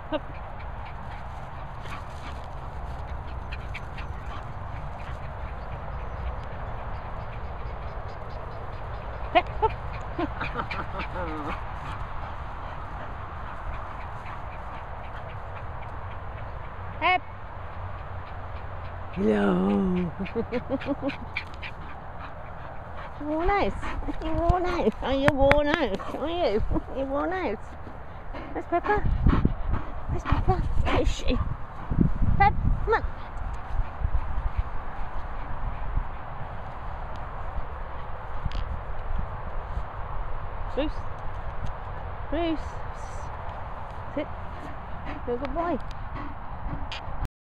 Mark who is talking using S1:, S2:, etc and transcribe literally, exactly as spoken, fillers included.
S1: Hup. Pep, hup. Pep. Hello. Worn out? Are you worn out? Are you worn out? Are you? Are you worn out? Where's Peppa? Where's Peppa? Where is she? Pep, come on. Bruce. Bruce. Sit. You're a good boy.